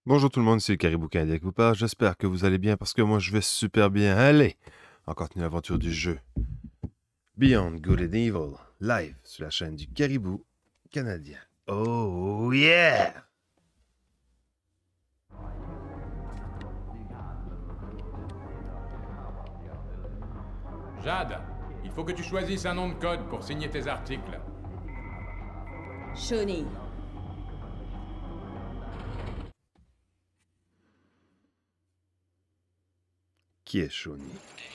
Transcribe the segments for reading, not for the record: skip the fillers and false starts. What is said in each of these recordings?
Bonjour tout le monde, c'est le Caribou Canadien qui vous parle. J'espère que vous allez bien parce que moi je vais super bien. Allez, on continue l'aventure du jeu Beyond Good and Evil, live sur la chaîne du Caribou Canadien. Oh yeah! Jade, il faut que tu choisisses un nom de code pour signer tes articles. Shawnee. Qui est Shawnee?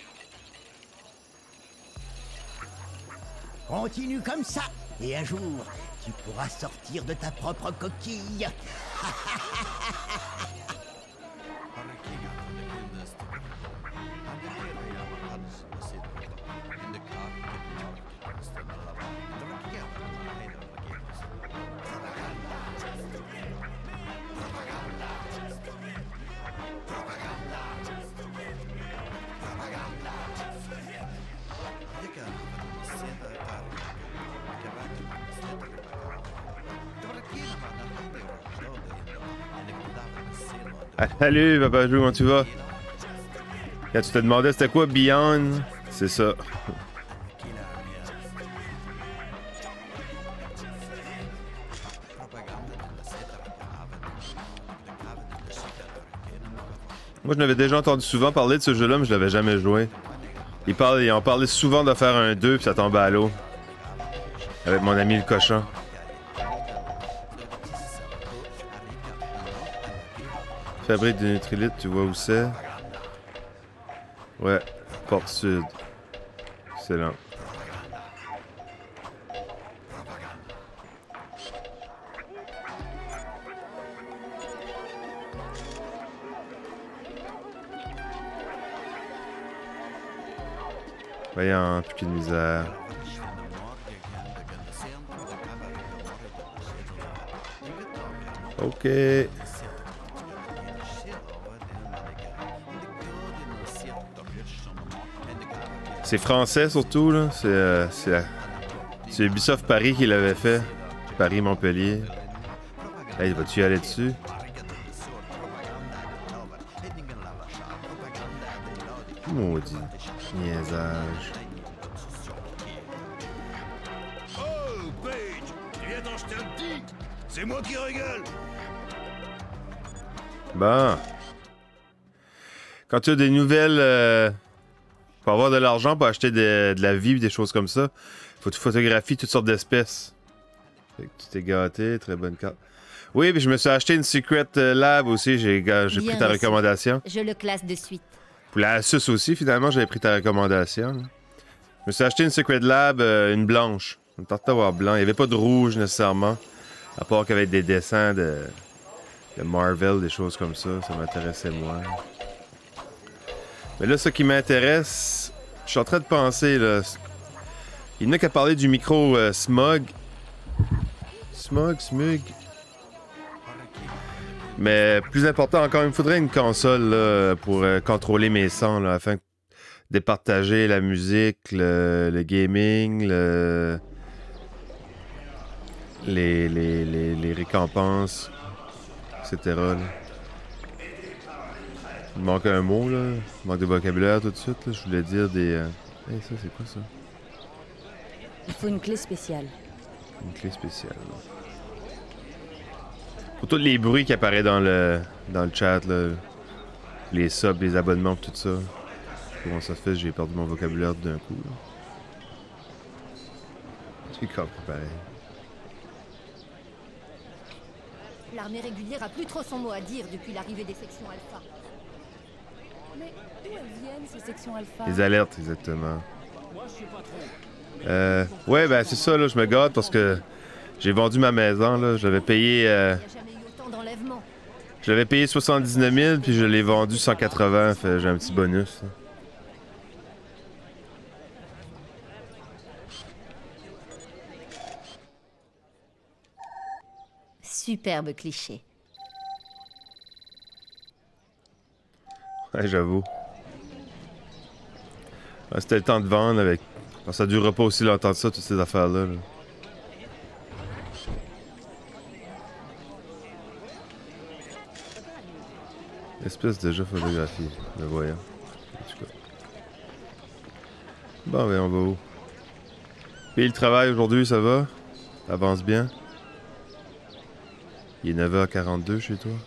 Continue comme ça, et un jour, tu pourras sortir de ta propre coquille. Ah, salut Papa Jou, comment tu vas? Quand tu te demandais c'était quoi Beyond, c'est ça. Moi je n'avais déjà entendu souvent parler de ce jeu-là, mais je l'avais jamais joué. Ils en parlaient souvent de faire un 2 puis ça tombait à l'eau. Avec mon ami le cochon. Fabrique de Nutrilite, tu vois où c'est? Ouais, porte sud. Excellent. Voyons, plus de misère. Ok. C'est français surtout, là. C'est Ubisoft Paris qui l'avait fait. Paris-Montpellier. Hey, vas-tu y aller dessus? Maudit niaisage. Oh, Paige, tu viens d'en jeter un petit? C'est moi qui rigole. Bon. Quand tu as des nouvelles... pour avoir de l'argent pour acheter de la vie et des choses comme ça, faut que tu photographies toutes sortes d'espèces. Fait que tu t'es gâté, très bonne carte. Oui, puis je me suis acheté une Secret Lab aussi, j'ai pris ta recommandation. Je le classe de suite. Pour la Asus aussi, finalement, j'avais pris ta recommandation. Là. Je me suis acheté une Secret Lab, une blanche. Je me tentais d'avoir blanc. Il n'y avait pas de rouge nécessairement, à part qu'il y avait des dessins de Marvel, des choses comme ça. Ça m'intéressait moins. Mais là, ce qui m'intéresse, je suis en train de penser, là. Il y en a qu'à parler du micro Smog. Smug. Mais plus important encore, il me faudrait une console là, pour contrôler mes sons, là, afin de départager la musique, le gaming, les récompenses, etc. Là. Il manque un mot, là. Il manque de vocabulaire tout de suite. Là. Je voulais dire des... Hey, ça, c'est quoi ça? Il faut une clé spéciale. Une clé spéciale. Là. Pour tous les bruits qui apparaissent dans le chat, là. Les subs, les abonnements, tout ça. Comment ça se fait? J'ai perdu mon vocabulaire d'un coup. Là. C'est comme pareil. L'armée régulière a plus trop son mot à dire depuis l'arrivée des sections Alpha. Mais d'où elles viennent, ces sections Alpha? Les alertes, exactement. Ouais, ben c'est ça, là. Je me gâte parce que j'ai vendu ma maison, là. Je l'avais payé... Il n'y a jamais eu autant d'enlèvements. Je l'avais payé 79 000, puis je l'ai vendu 180. Fait j'ai un petit bonus. Là. Superbe cliché. Ouais, j'avoue. Ouais, c'était le temps de vendre avec... Ça durera pas aussi longtemps que ça, toutes ces affaires-là. Là. Espèce déjà photographie. Le voyant. En tout cas. Bon, ben, on va où? Puis le travail aujourd'hui, ça va? Avance bien? Il est 9h42 chez toi?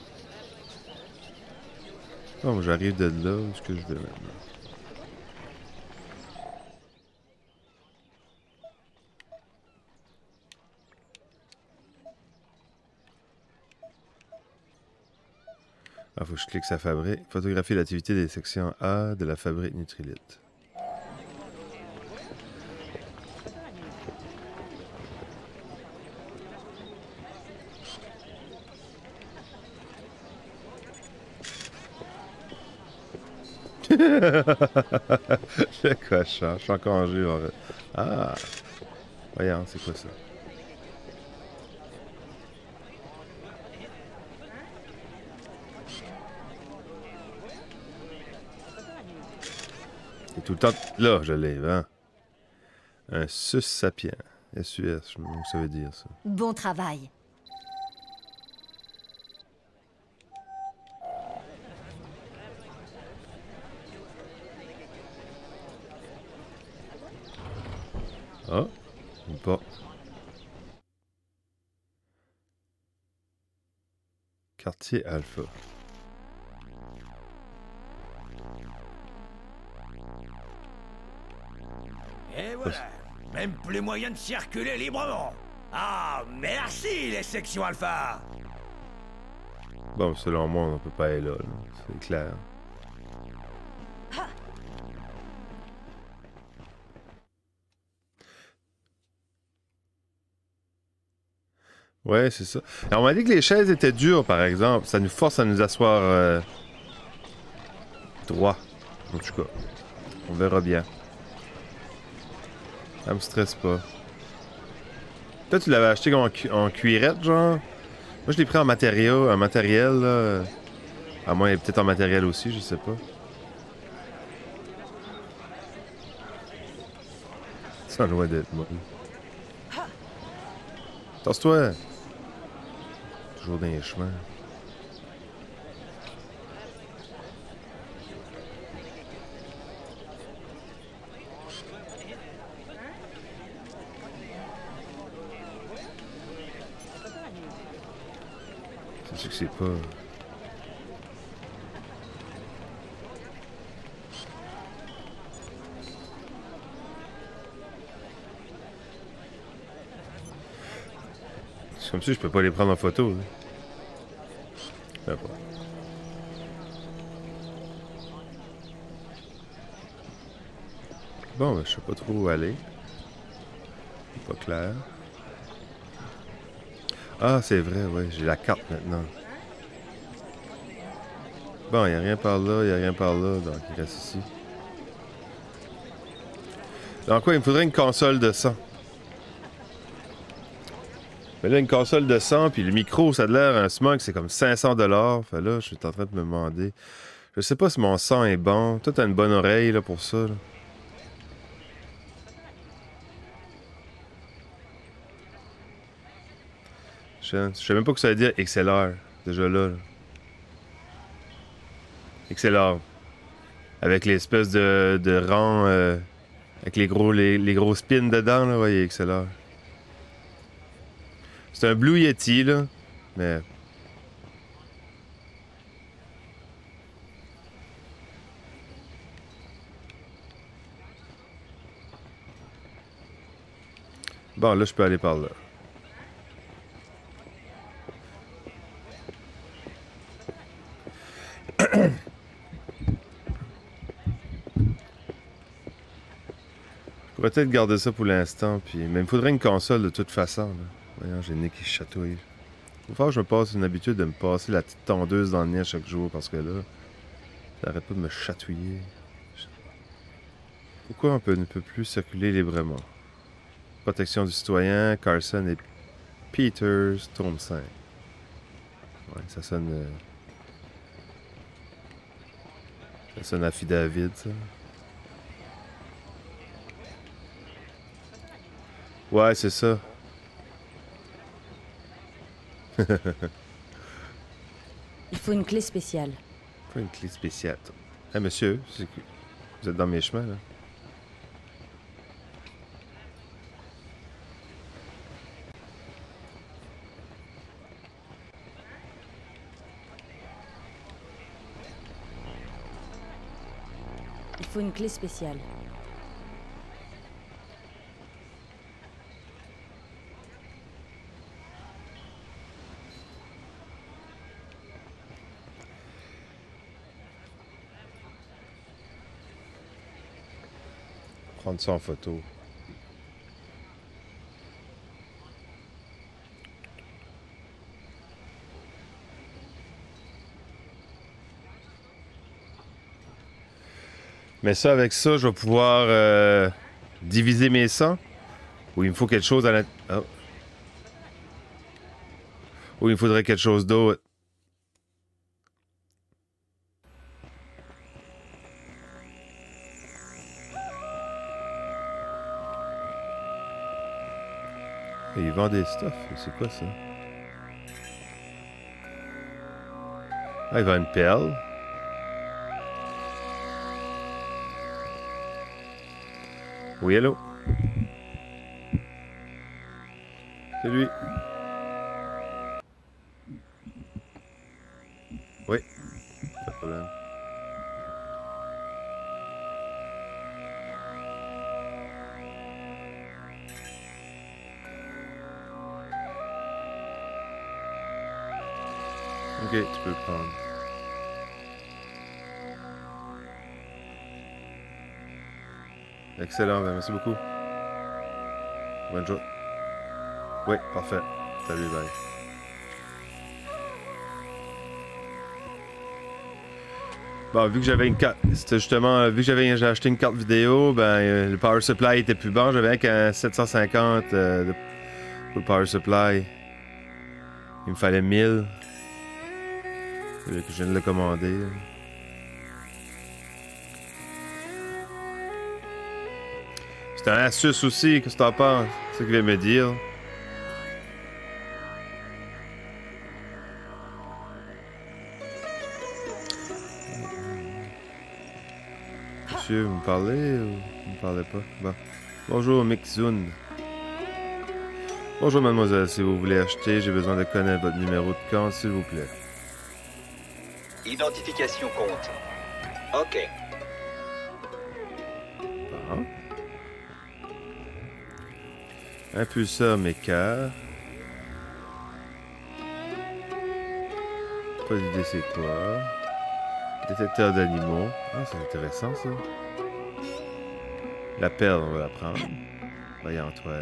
Bon, j'arrive de là. Où est-ce que je vais maintenant? Ah, faut que je clique sa fabrique. Photographier l'activité des sections A de la fabrique Nutrilite. Le cochon, je suis en congé. En fait. Ah! Voyons, c'est quoi ça? Et tout le temps... Là, je l'ai, hein? Un sus sapien. SUS, je sais pas ce que ça veut dire, ça. Bon travail. Ah, ou pas. Quartier Alpha. Et voilà. Même plus moyen de circuler librement. Ah, merci les sections alpha. Bon, selon moi, on peut pas aller là. C'est clair. Ouais, c'est ça. Et on m'a dit que les chaises étaient dures, par exemple. Ça nous force à nous asseoir droit. En tout cas, on verra bien. Ça me stresse pas. Toi, tu l'avais acheté en cuirette, genre? Moi, je l'ai pris en matériel, là. À moins, peut-être en matériel aussi, je sais pas. Ça doit d'être moi. Tasse-toi! Toujours dans les chemins. C'est que c'est pas... C'est comme si je peux pas les prendre en photo. Là. Je sais pas. Bon, ben, je sais pas trop où aller. C'est pas clair. Ah, c'est vrai, ouais, j'ai la carte maintenant. Bon, il a rien par là, il a rien par là, donc il reste ici. Donc quoi, il me faudrait une console de son. Mais là, une console de son, puis le micro, ça a l'air un smog, c'est comme 500$. Fait là, je suis en train de me demander. Je sais pas si mon son est bon. Toi, t'as une bonne oreille là, pour ça. Là. Je sais même pas ce que ça veut dire XLR. Déjà là. XLR. Avec l'espèce de rang. Avec les gros spins dedans, là. Ouais, XLR. C'est un Blue Yeti, là. Mais. Bon, là, je peux aller par là. Je pourrais peut-être garder ça pour l'instant, puis... Mais il me faudrait une console de toute façon, là. Voyons, j'ai le nez qui chatouille. Faut faire que je me passe une habitude de me passer la petite tondeuse dans le nez à chaque jour, parce que là, ça arrête pas de me chatouiller. Pourquoi on ne peut plus circuler librement? Protection du citoyen, Carson et Peters, tome 5. Ouais, ça sonne... Ça sonne affidavit, ça. Ouais, c'est ça. Il faut une clé spéciale. Pas une clé spéciale. Ah, monsieur, vous êtes dans mes chemins, là. Il faut une clé spéciale. Prendre ça en photo. Mais ça, avec ça, je vais pouvoir diviser mes sangs. Ou il me faut quelque chose à la... Oh. Ou il me faudrait quelque chose d'autre. Et il vend des stuff. C'est quoi ça? Ah, il vend une perle. Oui, hello. C'est lui. Oui, pas de problème. Ok, tu peux le prendre. Excellent, ben merci beaucoup. Bonne journée. Oui, parfait. Salut, bye. Bon, vu que j'avais une carte, c'était justement, vu que j'ai acheté une carte vidéo, ben le power supply était plus bon. J'avais qu'un 750 pour le power supply. Il me fallait 1000. Je viens de le commander. C'est un Asus aussi, qu'est-ce que t'en penses? C'est ce qu'il vient me dire. Monsieur, vous me parlez ou vous me parlez pas? Bon. Bonjour, Mixun. Bonjour, mademoiselle. Si vous voulez acheter, j'ai besoin de connaître votre numéro de compte, s'il vous plaît. Identification compte. Ok. Bon. Impulseur méca. Pas d'idée c'est quoi. Détecteur d'animaux. Ah, c'est intéressant ça. La perle, on va la prendre. Voyons, toi.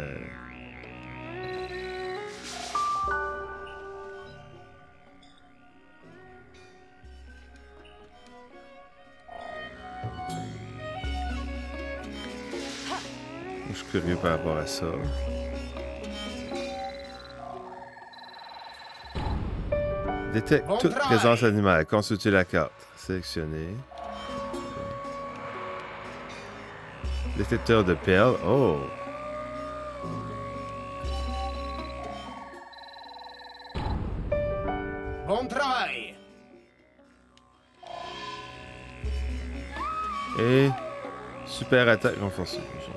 Je suis curieux par rapport à ça. Détecte toute présence animale. Consultez la carte. Sélectionnez. Détecteur de perles. Oh! Bon travail. Et super attaque renforcée.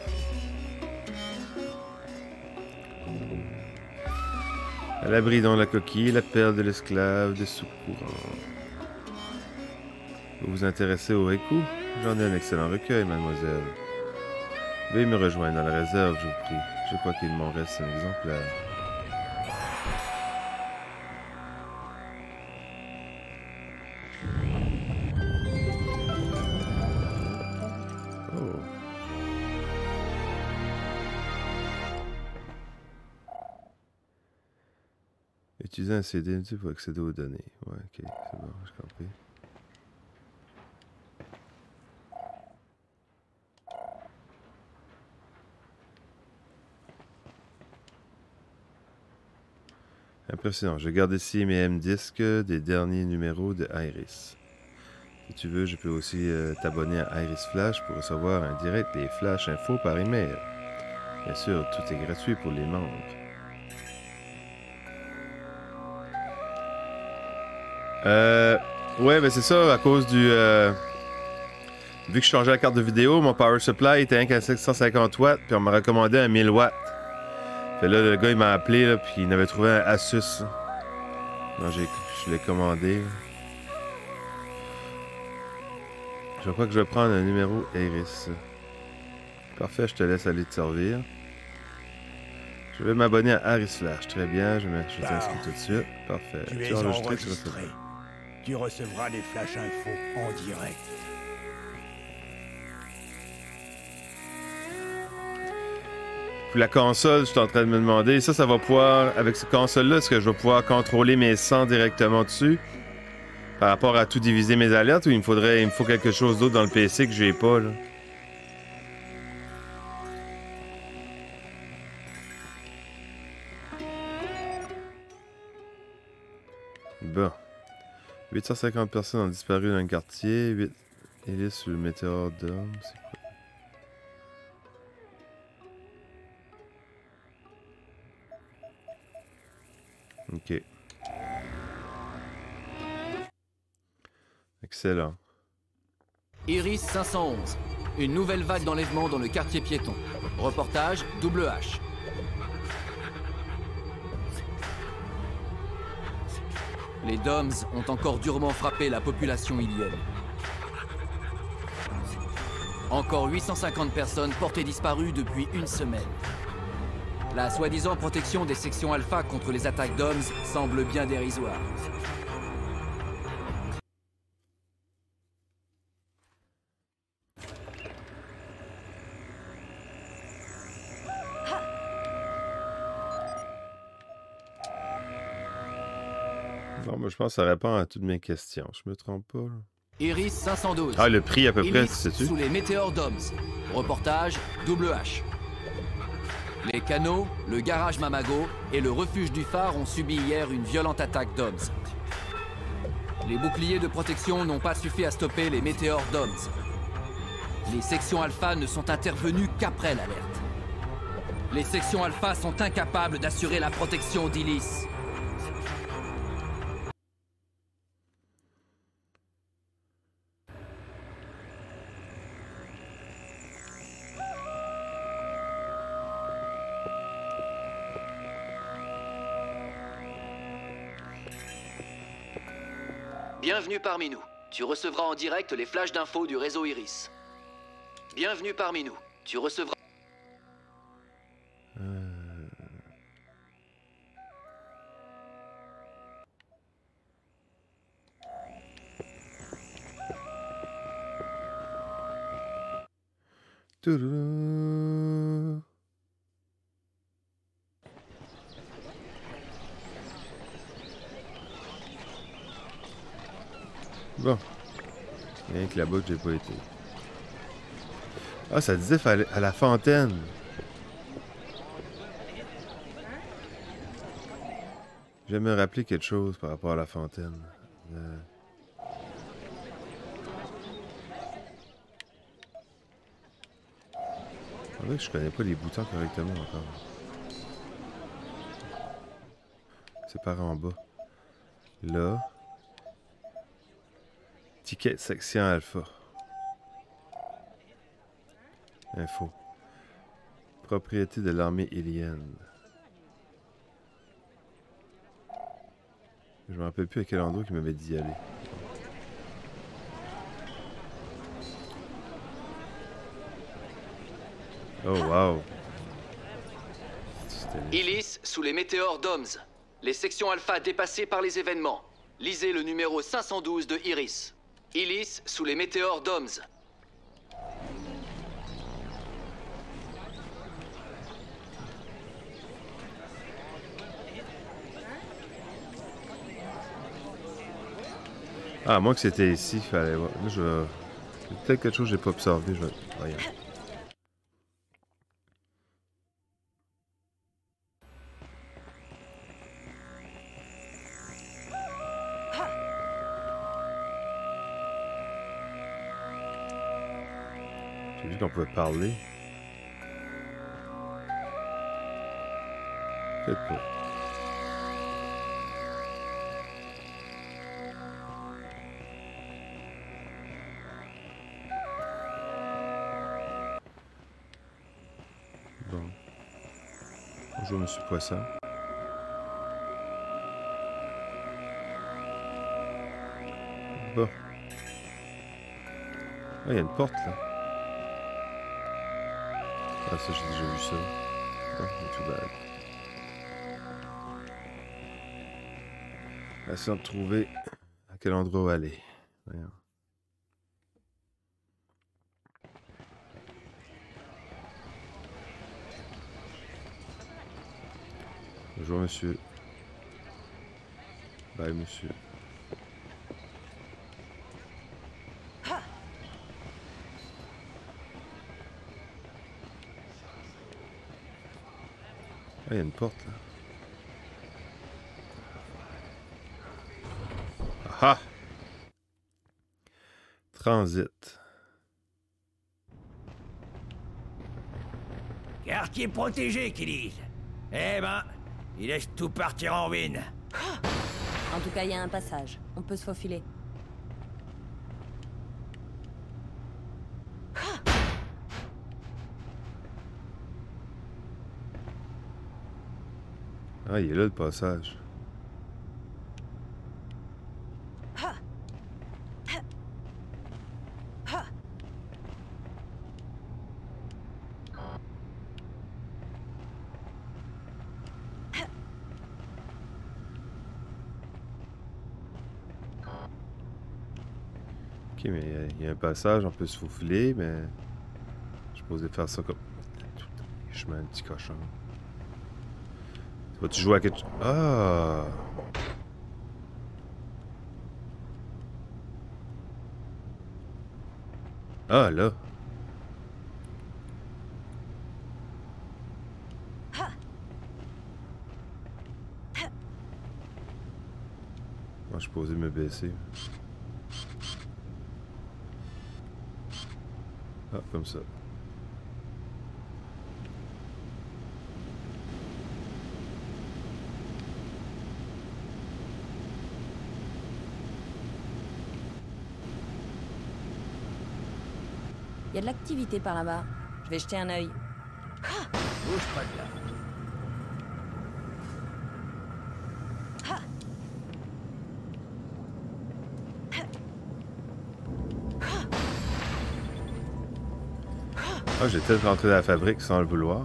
À l'abri dans la coquille, la perle de l'esclave des sous-courants. Vous vous intéressez au Riku? J'en ai un excellent recueil, mademoiselle. Veuillez me rejoindre dans la réserve, je vous prie. Je crois qu'il m'en reste un exemplaire. Oh. Utiliser un CD pour accéder aux données. Ouais, ok, c'est bon, j'ai compris. Impressionnant. Je garde ici mes M-Disques des derniers numéros de Iris. Si tu veux, je peux aussi t'abonner à Iris Flash pour recevoir en direct les flash infos par email. Bien sûr, tout est gratuit pour les membres. Ouais, ben c'est ça, à cause du... Vu que je changeais la carte de vidéo, mon power supply était rien qu'à 750 watts, puis on m'a recommandé un 1000 watts. Fait là, le gars, il m'a appelé, là, puis il avait trouvé un Asus. Non, je l'ai commandé. Je crois que je vais prendre un numéro Iris. Parfait, je te laisse aller te servir. Je vais m'abonner à Harris Flash. Très bien, je t'inscris tout de suite. Parfait. Tu es enregistré, enregistré. Tu recevras les flash infos en direct. Puis la console, je suis en train de me demander, ça va pouvoir, avec cette console-là, est-ce que je vais pouvoir contrôler mes sons directement dessus? Par rapport à tout diviser mes alertes, ou il me faut quelque chose d'autre dans le PC que j'ai pas, là? Bon. 850 personnes ont disparu dans le quartier. 8 hélices sur le météore d'homme. C'est quoi? Ok. Excellent. Iris 511. Une nouvelle vague d'enlèvement dans le quartier piéton. Reportage WH. Les DOMS ont encore durement frappé la population ilienne. Encore 850 personnes portées disparues depuis une semaine. La soi-disant protection des sections Alpha contre les attaques DOMS semble bien dérisoire. Bon, moi, je pense que ça répond à toutes mes questions. Je me trompe pas, là. Iris 512. Ah, le prix à peu près, Iris sais-tu? sous les météores DOMS. Reportage WH. Les canaux, le garage Mamago et le refuge du phare ont subi hier une violente attaque DOMS. Les boucliers de protection n'ont pas suffi à stopper les météores DOMS. Les sections Alpha ne sont intervenues qu'après l'alerte. Les sections Alpha sont incapables d'assurer la protection d'Ilis. Bienvenue parmi nous. Tu recevras en direct les flashs d'infos du réseau Iris. Bienvenue parmi nous. Tu recevras... Toudoudou. Bon. Rien que là-bas que j'ai pas été. Ah, ça disait à la fontaine. Je vais me rappeler quelque chose par rapport à la fontaine. On dirait que je connais pas les boutons correctement encore. C'est par en bas. Là. Ticket section alpha. Info. Propriété de l'armée ilienne. Je me rappelle plus à quel endroit il m'avait dit d'y aller. Oh wow. Ilis sous les météores DOMS. Les sections Alpha dépassées par les événements. Lisez le numéro 512 de Iris. Ilis sous les météores DOMS. Ah, moi que c'était ici, il fallait voir. Là, je vais... Peut-être quelque chose que j'ai pas observé. Je vais... Voyons. J'ai vu qu'on pouvait parler. Peut-être pas. Bonjour, monsieur Poisson. Bon. Ah, il y a une porte, là. Ah, ça, j'ai déjà vu ça. Ah, not too bad. Essayons de trouver à quel endroit aller. Voyons. Bonjour, monsieur. Bye, monsieur. Ah, il y a une porte, là. Ah! Transit. Quartier protégé, qu'ils disent. Eh ben, ils laissent tout partir en ruine. En tout cas, il y a un passage. On peut se faufiler. Ah, il est là, le passage. Ok, mais il y a un passage, on peut se faufiler, mais... Je suis supposé faire ça comme... Je mets un petit cochon. Vas-tu jouer à quelque chose? Ah! Ah, là! Moi, je suis posé me baisser. Ah, comme ça. Il y a de l'activité par là-bas. Je vais jeter un œil. Bouge pas de là. Ah, j'ai peut-être rentré dans la fabrique sans le vouloir.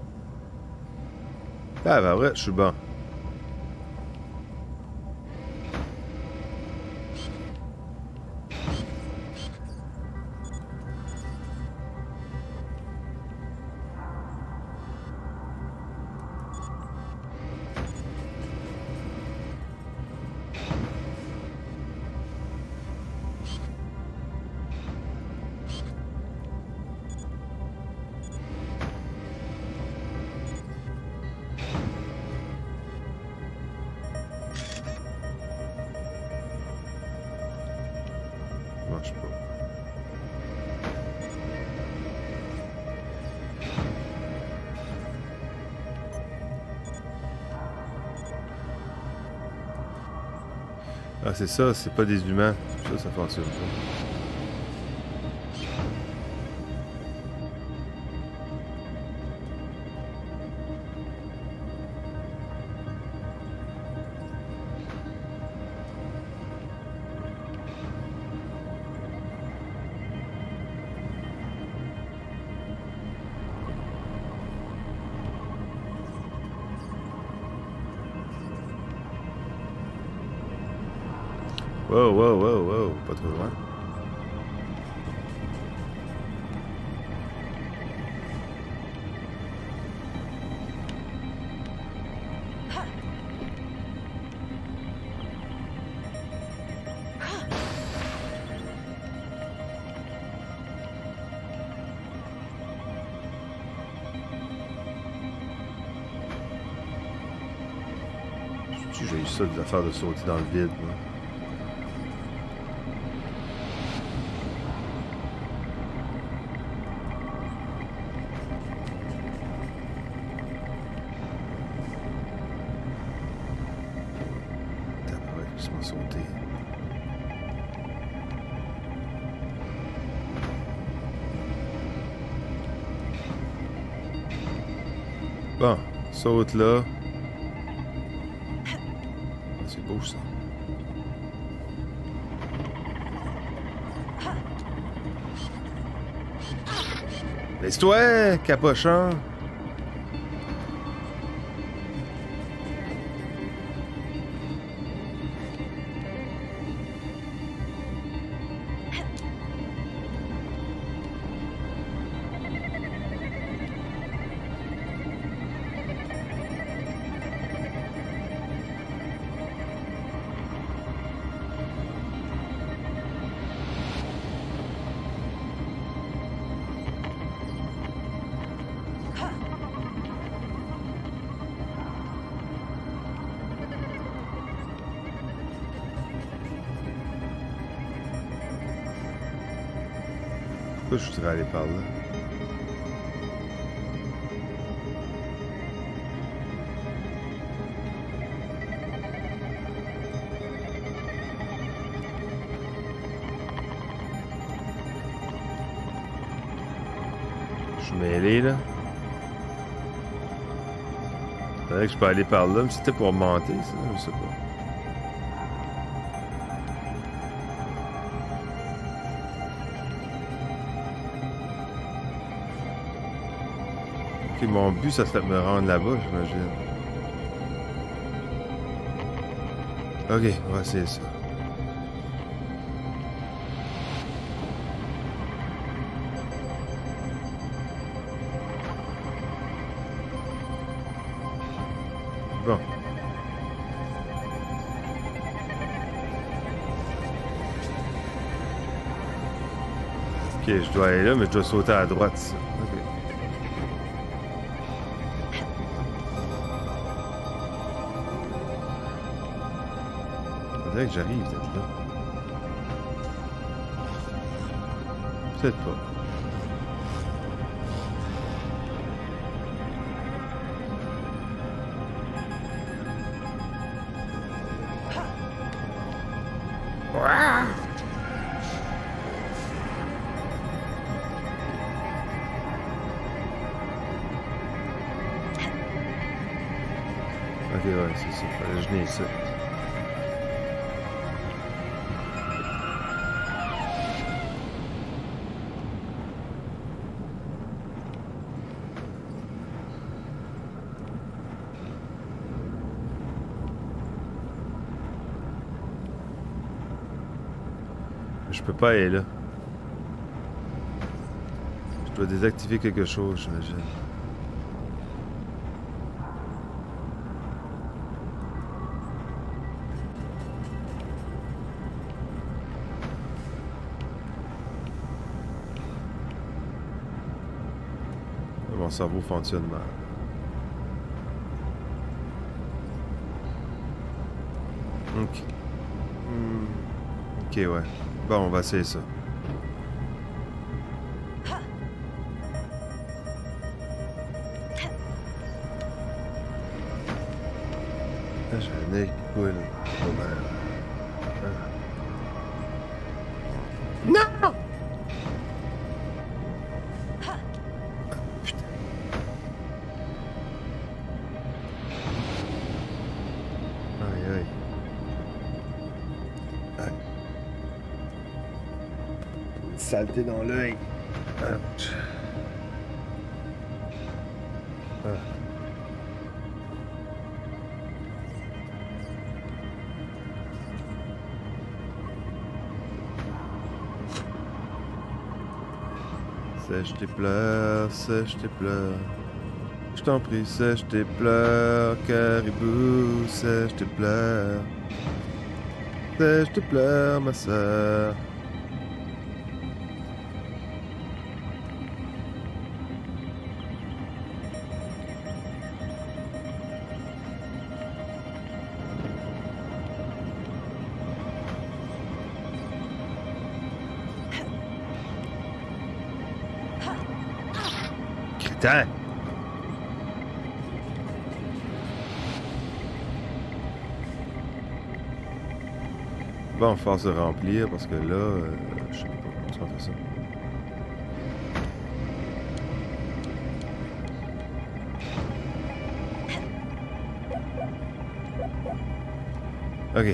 Ah, bah ouais, je suis bon. Marche pas. Ah, c'est ça, c'est pas des humains. Ça fonctionne pas. Wow, wow, wow, wow, pas trop loin. J'ai eu ça des affaires de sauter dans le vide, moi. Sauter. Bon. Saute là. C'est beau ça. Laisse-toi, capochon. Pourquoi je voudrais aller par là? Je suis mêlé là. Faudrait que je peux aller par là, mais c'était pour monter ça, je sais pas. Ok, mon but ça serait de me rendre là-bas, j'imagine. Ok, on va essayer ça. Bon. Ok, je dois aller là, mais je dois sauter à droite. Ça. Ok. Faudrait que j'arrive peut-être là. Peut-être pas. Ok, ouais, c'est ça. Fallait que je venais ici. Je peux pas aller là. Je dois désactiver quelque chose, j'imagine. Mon cerveau fonctionne mal. Ok. Ok, ouais. Bon, on va essayer ça. Ah, j'ai un œil qui coule. Oh, ben... Non! Putain. Aïe, aïe. Aïe. Une saleté dans l'œil. Ouch. Ah. Sèche tes pleurs, sèche tes pleurs. Je t'en prie, sèche tes pleurs, caribou, sèche tes pleurs. Sèche tes pleurs, ma sœur. Crétin! Bon, force de remplir parce que là, je sais pas comment on fait ça. Ok.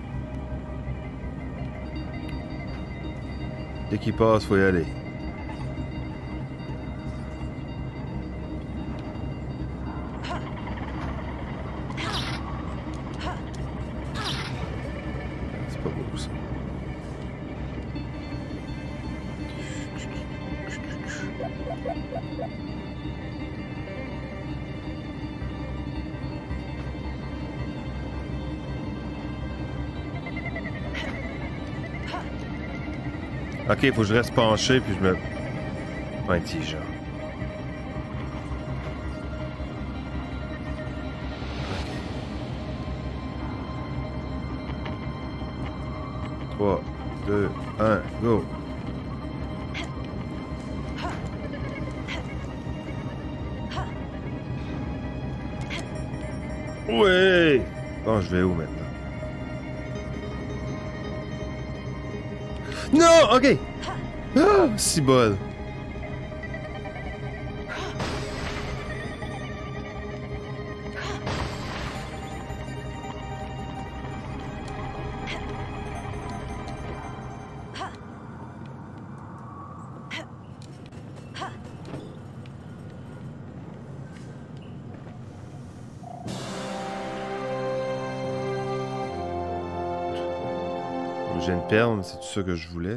Dès qu'il passe, faut y aller. C'est pas beau ça. Ok, faut que je reste penché puis je me pointille, genre. Okay. 3, 2, 1, go! Ouais! Bon, je vais où maintenant? Non! Ok! Ah! Si bol! J'ai une perle, c'est tout ça que je voulais.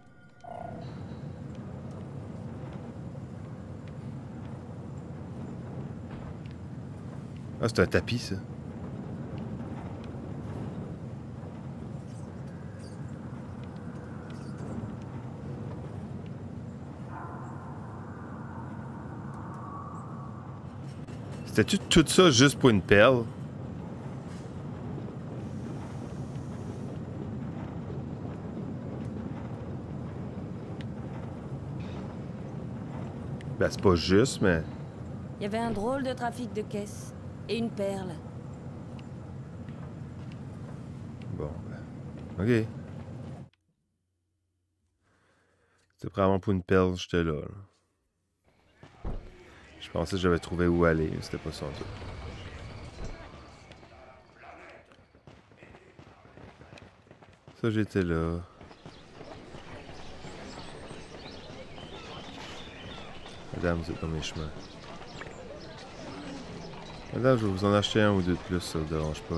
Ah, c'est un tapis, ça. C'était-tu tout ça juste pour une perle? Ben, c'est pas juste, mais... Il y avait un drôle de trafic de caisses. Et une perle. Bon, ben... Ok. C'était probablement pour une perle, j'étais là. Je pensais que j'avais trouvé où aller, mais c'était pas ça en tout. Ça, j'étais là. Madame, vous êtes dans mes chemins. Madame, je vais vous en acheter un ou deux de plus, ça vous dérange pas.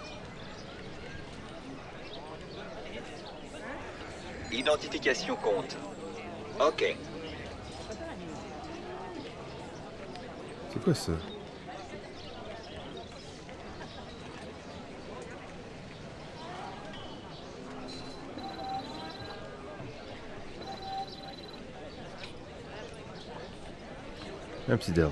Identification compte. Ok. C'est quoi ça? Un petit dernier.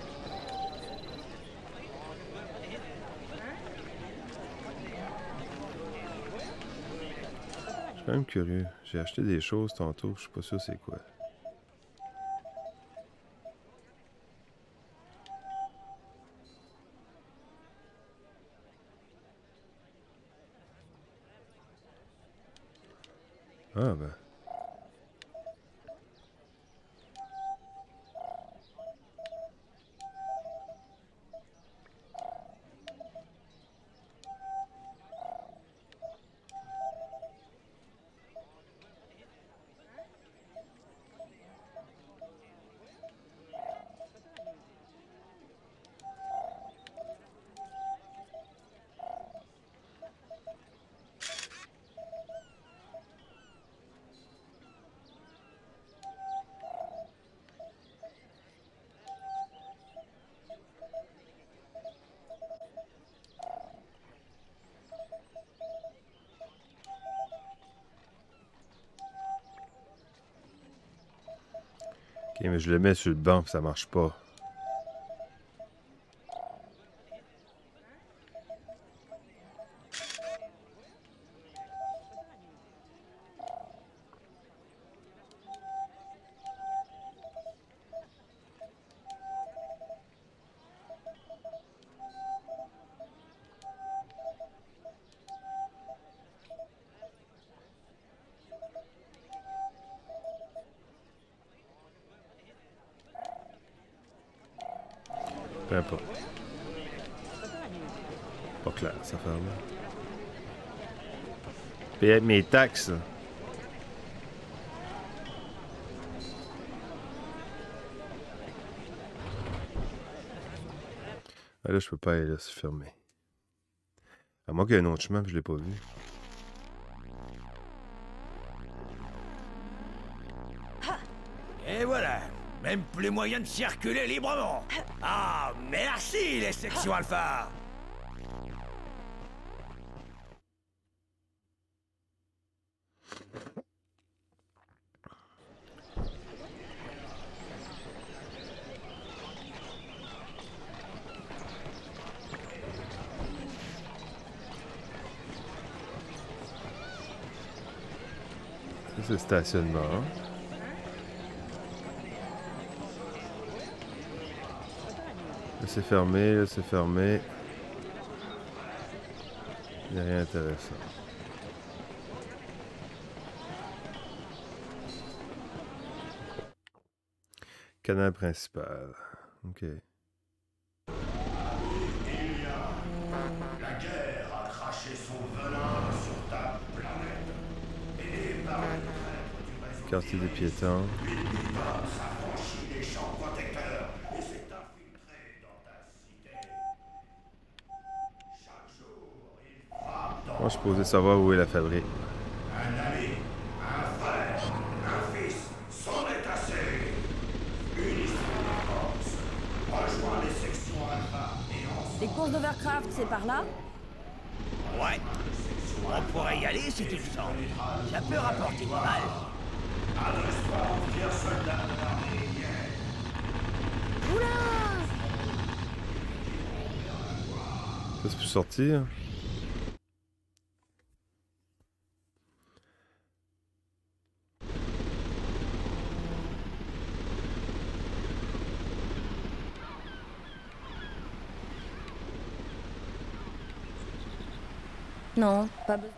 Je suis quand même curieux. J'ai acheté des choses tantôt, je suis pas sûr c'est quoi. Ah ben. Ok, mais je le mets sur le banc puis ça marche pas. Peu importe. Pas clair, ça fait là. payer mes taxes. Ah, là, je peux pas aller là, c'est fermé. À moins qu'il y ait un autre chemin, puis je l'ai pas vu. Et voilà. Même plus moyen de circuler librement. Ah, merci les sections alpha. Ça, c'est le stationnement. Là, c'est fermé, là, c'est fermé. Il n'y a rien d'intéressant. Canal principal. OK. La guerre a craché son venin sur ta planète. Aidé par les traîtres du réseau. Quartier des piétons. L'Unibot s'affranchit des champs protecteurs et s'est infiltré dans ta cité. Chaque jour, il frappe dans... Moi, je suis supposé savoir où est la fabrique. Un ami, un frère, un fils, c'en est assez. Unissez les forces. Rejoins les sections alpha et ensemble. Les courses d'Overcraft, c'est par là? Ouais. On pourrait y aller si tu le sens. Ça peut rapporter pas mal. Adresse-toi aux fiers soldats de l'armée hyène. Oula! Ça, c'est plus sortir. Non, pas besoin.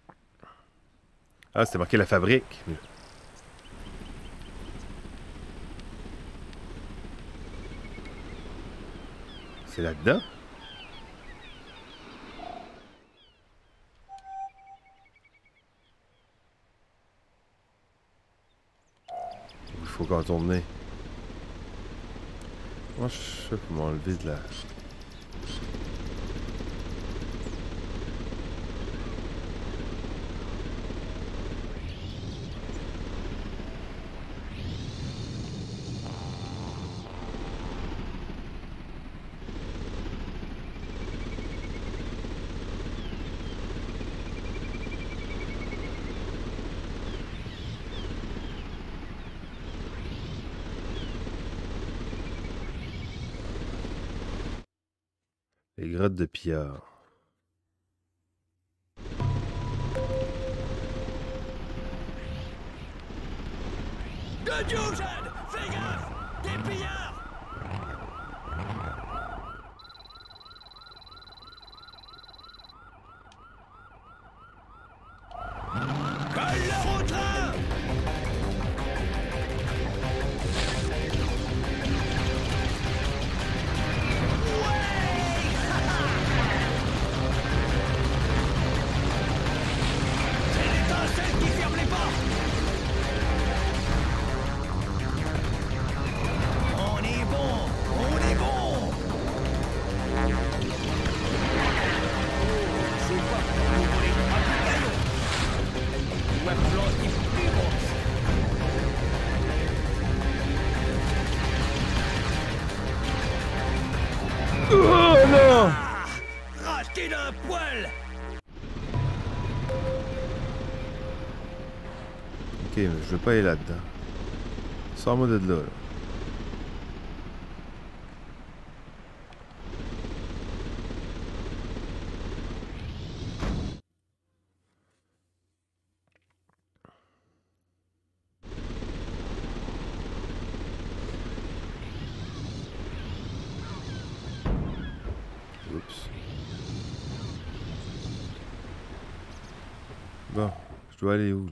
Ah, c'était marqué la fabrique. C'est là-dedans? Il faut contourner. Moi, je sais comment enlever de la... Les grottes de Pillard. De Dieu, jeune! Fais gaffe! Des pillards! Colle leur au train! C'est l'étincelle qui ferme les portes! On est bon! On est bon! C'est pas pour nous voler trois petits cailloux! Ouais, blanc qui plus bon! Oh non! Ah! Raté d'un poil! Ok, mais je veux pas aller là-dedans. Sors-moi de là, là. Oups. Bon, je dois aller où, là?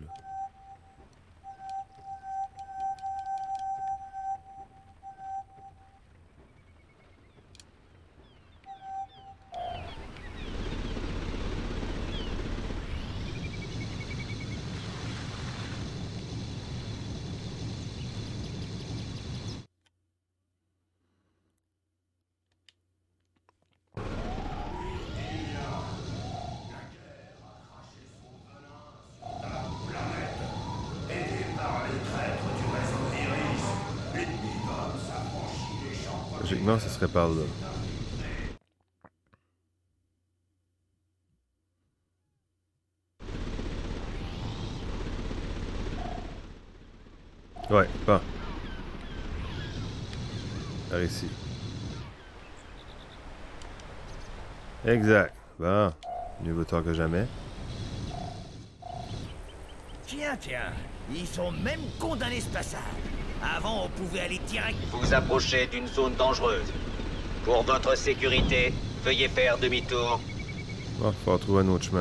Logiquement, ce serait par là. Ouais, bon. Par ici. Exact. Bon. Mieux vaut tard que jamais. Tiens, ils sont même condamnés ce passage. Avant, on pouvait aller direct... Vous approchez d'une zone dangereuse. Pour votre sécurité, veuillez faire demi-tour. Bon, faut trouver un autre chemin.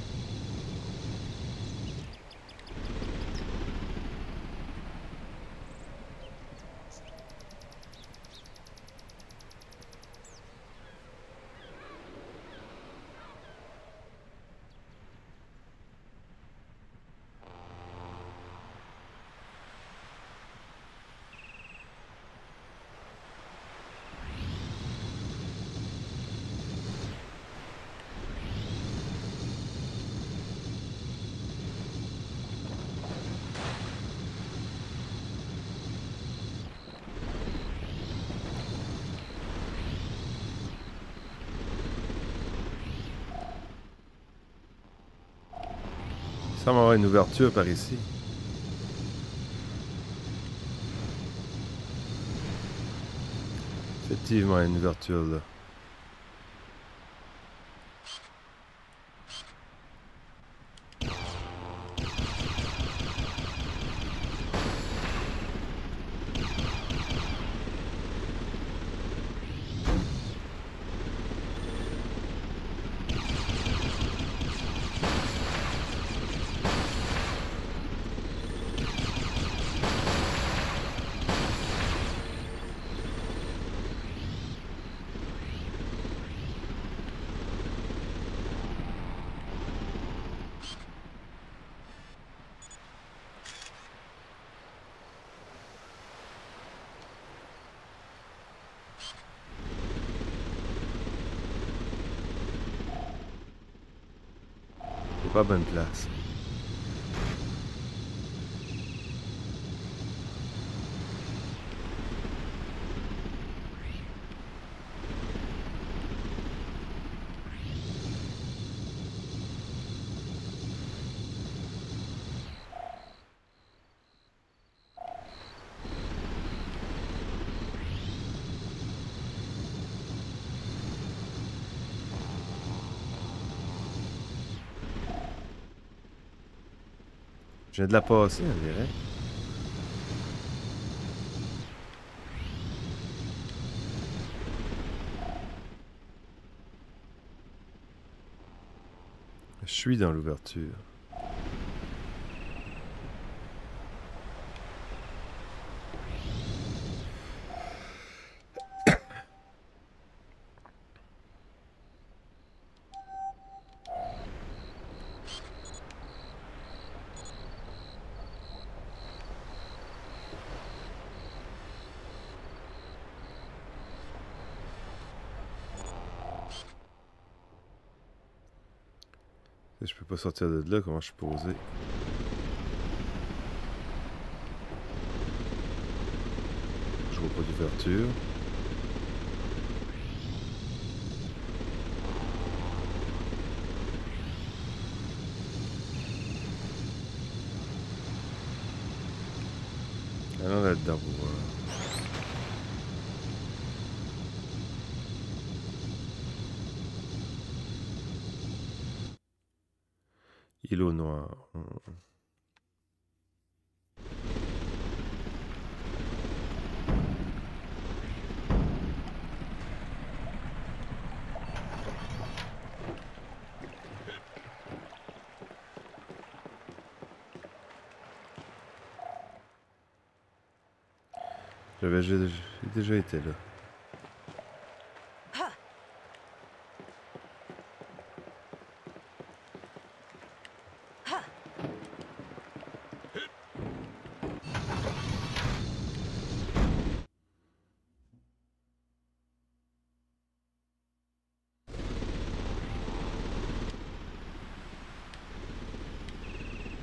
Il semble avoir une ouverture par ici. Effectivement, une ouverture là. Pas bonne place. Je viens de la passer, on dirait. Je suis dans l'ouverture. Je peux pas sortir de là, comment je suis posé? Je vois pas d'ouverture. Allons là-dedans pour voir. Îlot noir. J'ai déjà été là.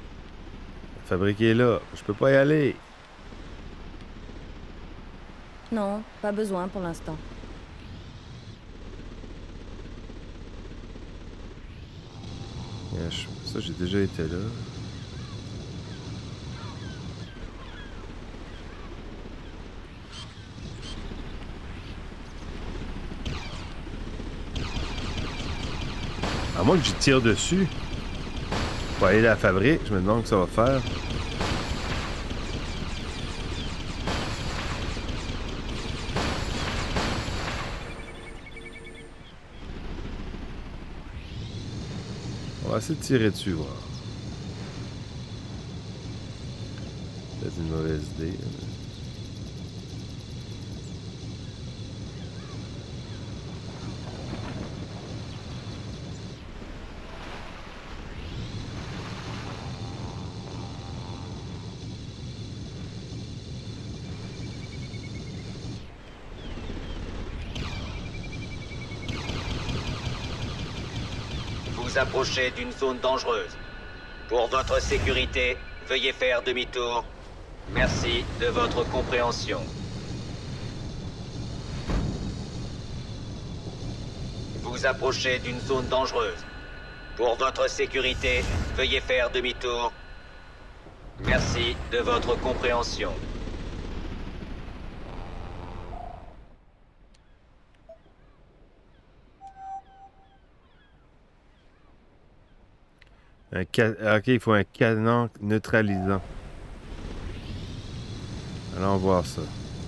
La fabrique est là. Je peux pas y aller. Non, pas besoin pour l'instant. Ça, j'ai déjà été là. À moins que j'y tire dessus. Pour aller à la fabrique, je me demande ce que ça va faire. On va essayer de tirer dessus, voir. C'est une mauvaise idée. Vous approchez d'une zone dangereuse. Pour votre sécurité, veuillez faire demi-tour. Merci de votre compréhension. Vous approchez d'une zone dangereuse. Pour votre sécurité, veuillez faire demi-tour. Merci de votre compréhension. Ok, il faut un canon neutralisant. Allons voir ça.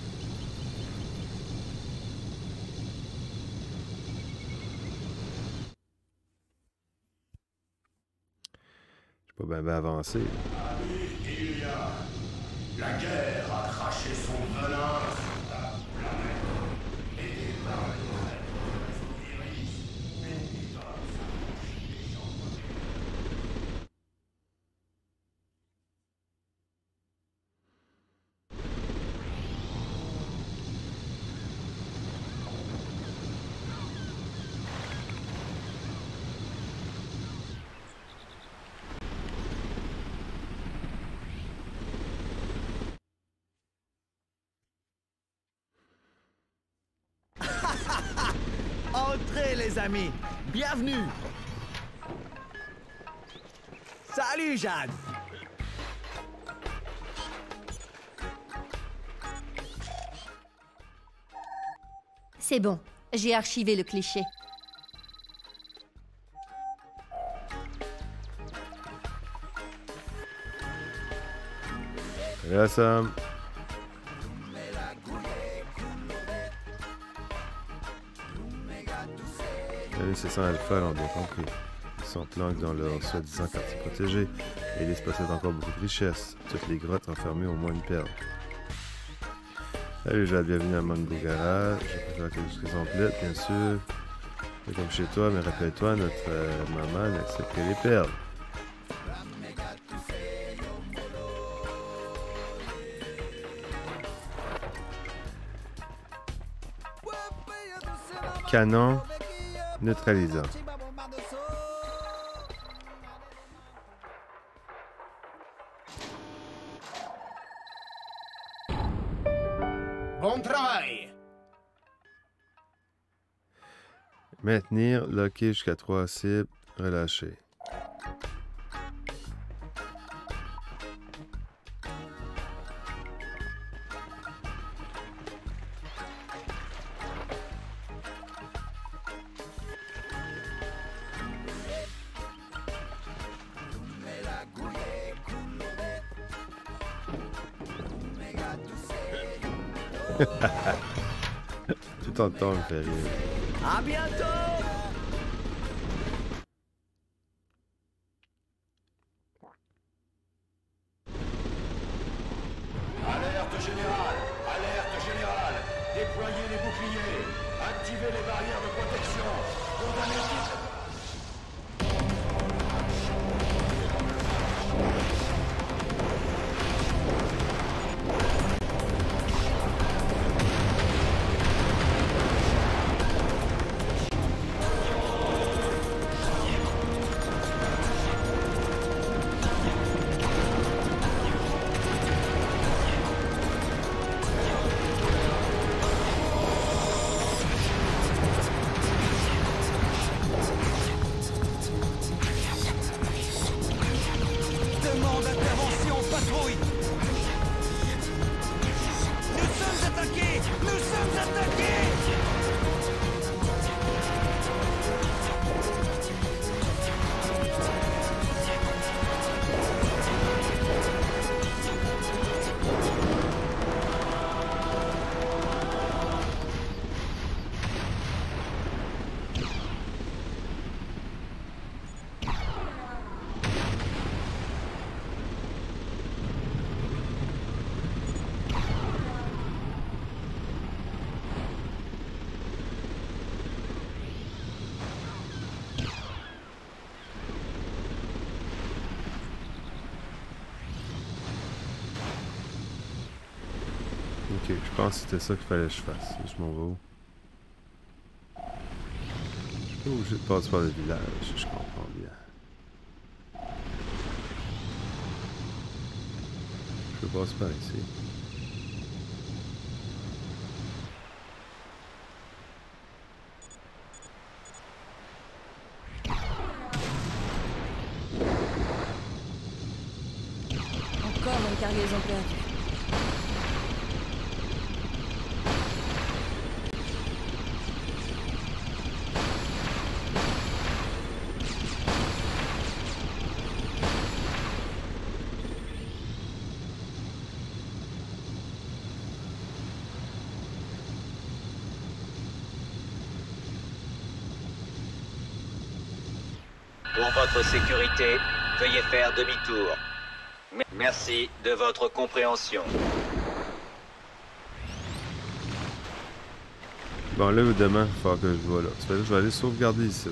Je suis pas bien avancé. Il y a... La guerre a craché son venin sur ta planète. Aidé par les Osiris, Méditors, les gens. Entrez les amis, bienvenue. Salut Jeanne. C'est bon, j'ai archivé le cliché. Là, ça. Les C100 Alpha l'ont bien compris. Ils sont planqués dans leur soi-disant quartier protégé et ils possèdent encore beaucoup de richesses. Toutes les grottes enfermées au moins une perle. Salut Jade, bienvenue à Mango Garage. Je préfère que je sois complète, bien sûr. C'est comme chez toi, mais rappelle-toi, notre maman n'accepte que les perles. Canon neutralisant. Bon travail! Maintenir, locker jusqu'à 3 cibles, relâcher. Tout en temps me fait rire. À bientôt. Alerte générale! Alerte générale! Déployez les boucliers! Activez les barrières de protection! Condamnez le titre! Ok, je pense que c'était ça qu'il fallait que je fasse. Je m'en vais où? Je suis pas obligé de passer par le village, je comprends bien. Je passe par ici. Encore une cargaison perdue. Pour votre sécurité, veuillez faire demi-tour. Merci de votre compréhension. Bon, là, évidemment, il va falloir que je vois là. Ça fait que je vais aller sauvegarder ici.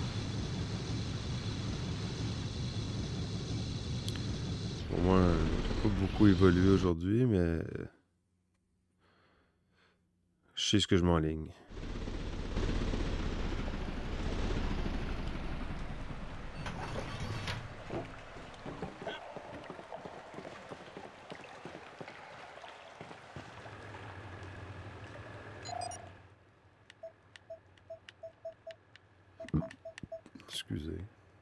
Au moins, j'ai pas beaucoup évolué aujourd'hui, mais je sais ce que je m'enligne. Excusez.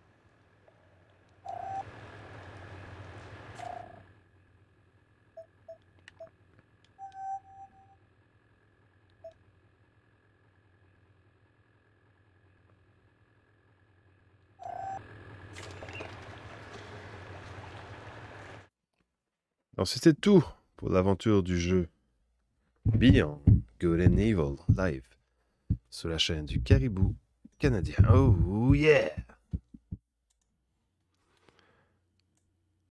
Alors c'était tout pour l'aventure du jeu Beyond Good and Evil live sur la chaîne du Caribou canadien. Oh yeah!